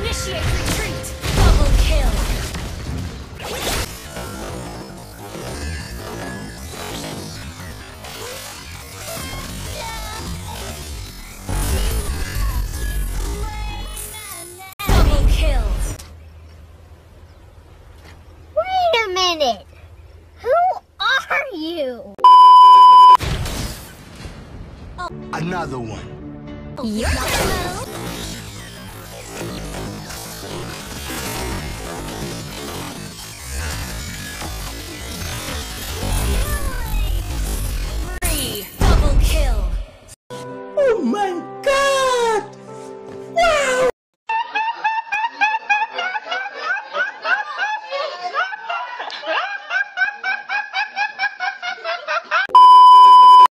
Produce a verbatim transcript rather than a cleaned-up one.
Initiate retreat! Double kill! Double kill! Wait a minute! Who are you? Another one. Your turn! Three! Double kill! Oh my god! Wow!